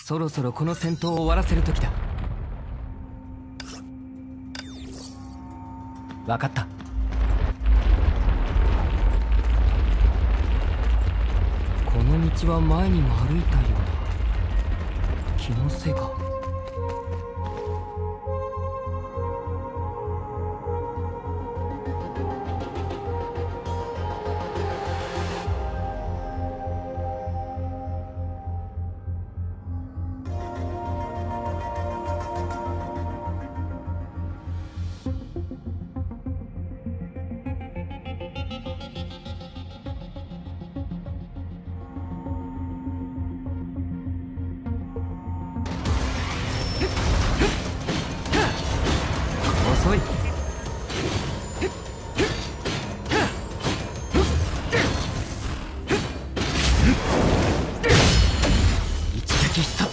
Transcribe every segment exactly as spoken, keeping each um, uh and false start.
そろそろこの戦闘を終わらせる時だ。分かった。この道は前にも歩いたような気のせいか。遅い。一撃必殺。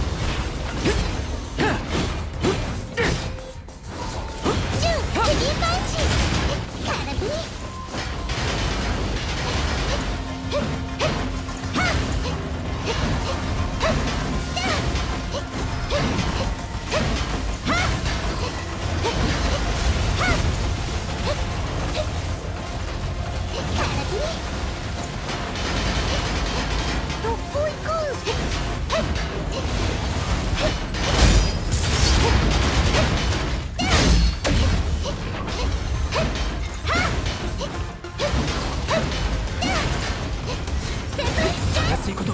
安いこと。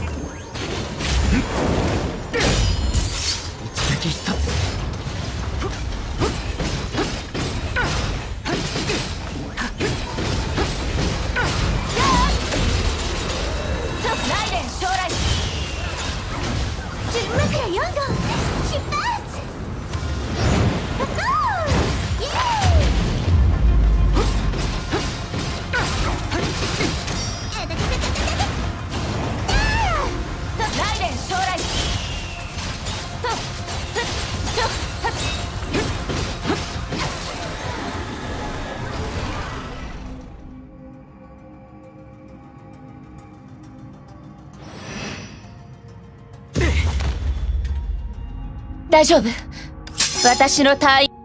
一撃必殺。 大丈夫。私の隊員。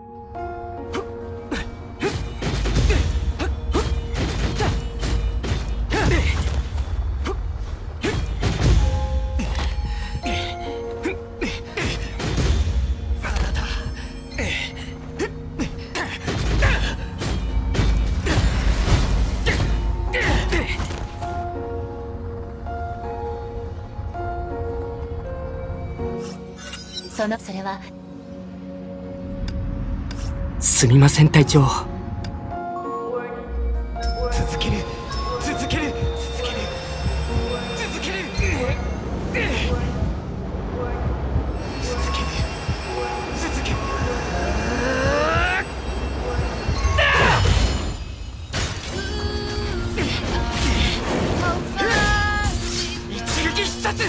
そのそれはすみません隊長。 続ける続ける続ける続ける続ける続ける。一撃必殺。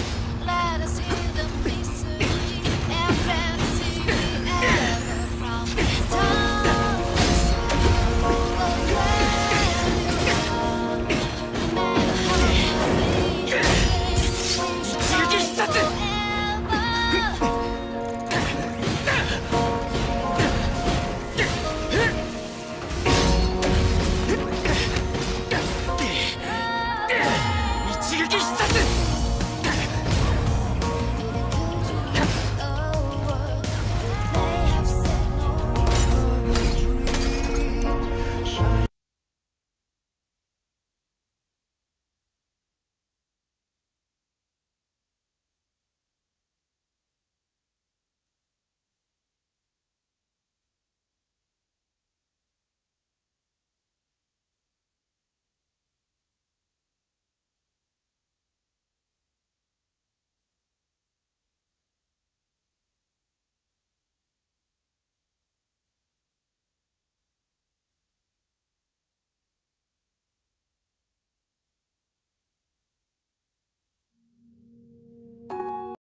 一撃必殺。